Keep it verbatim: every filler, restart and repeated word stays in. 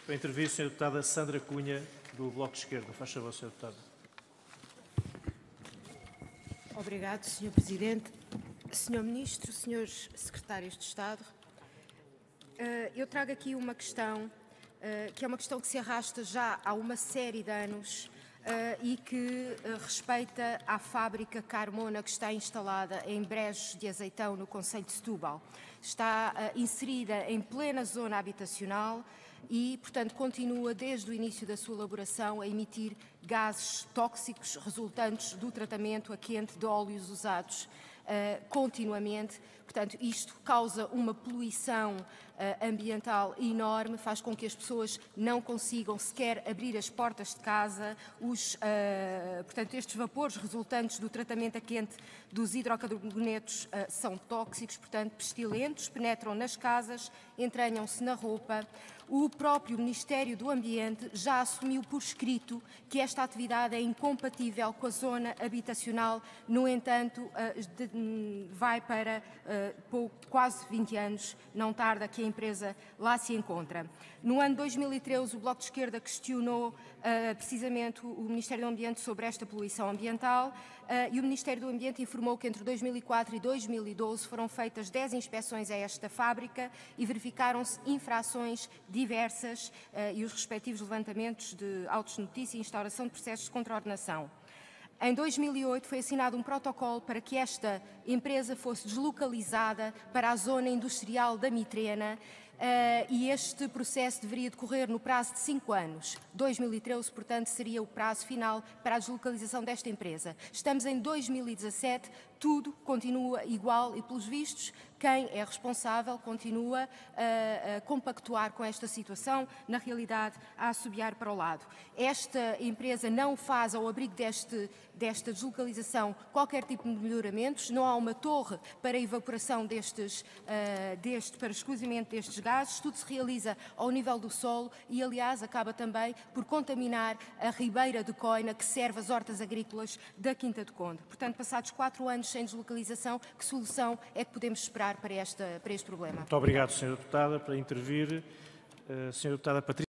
Para intervir, senhora Deputada Sandra Cunha, do Bloco de Esquerda. Faz favor, senhora Deputada. Obrigado, senhor Presidente. senhor Ministro, senhores Secretários de Estado, eu trago aqui uma questão que é uma questão que se arrasta já há uma série de anos e que respeita à fábrica Carmona que está instalada em Brejo de Azeitão, no concelho de Setúbal. Está inserida em plena zona habitacional e, portanto, continua desde o início da sua elaboração a emitir gases tóxicos resultantes do tratamento a quente de óleos usados uh, continuamente. Portanto, isto causa uma poluição uh, ambiental enorme, faz com que as pessoas não consigam sequer abrir as portas de casa. Os, uh, portanto, estes vapores resultantes do tratamento a quente dos hidrocarbonetos uh, são tóxicos, portanto, pestilentos, penetram nas casas, entranham-se na roupa. O próprio Ministério do Ambiente já assumiu por escrito que esta atividade é incompatível com a zona habitacional, no entanto, vai para quase vinte anos, não tarda que a empresa lá se encontra. No ano dois mil e treze, o Bloco de Esquerda questionou precisamente o Ministério do Ambiente sobre esta poluição ambiental e o Ministério do Ambiente informou que entre dois mil e quatro e dois mil e doze foram feitas dez inspeções a esta fábrica e verificaram-se infrações diversas uh, e os respectivos levantamentos de autos de notícia e instauração de processos de contraordenação. Em dois mil e oito foi assinado um protocolo para que esta empresa fosse deslocalizada para a zona industrial da Mitrena uh, e este processo deveria decorrer no prazo de cinco anos. dois mil e treze, portanto, seria o prazo final para a deslocalização desta empresa. Estamos em dois mil e dezassete, tudo continua igual e, pelos vistos, quem é responsável continua a, a compactuar com esta situação, na realidade a assobiar para o lado. Esta empresa não faz, ao abrigo deste, desta deslocalização, qualquer tipo de melhoramentos, não há uma torre para a evaporação destes, uh, deste, para esclusimento destes gases, tudo se realiza ao nível do solo e, aliás, acaba também por contaminar a ribeira de Coina, que serve as hortas agrícolas da Quinta do Conde. Portanto, passados quatro anos sem deslocalização, que solução é que podemos esperar para, esta, para este problema? Muito obrigado, senhora Deputada. Para intervir, a senhora Deputada Patrícia